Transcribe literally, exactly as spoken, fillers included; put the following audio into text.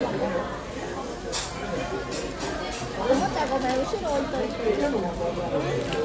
おもちゃごめん後ろ置いといて。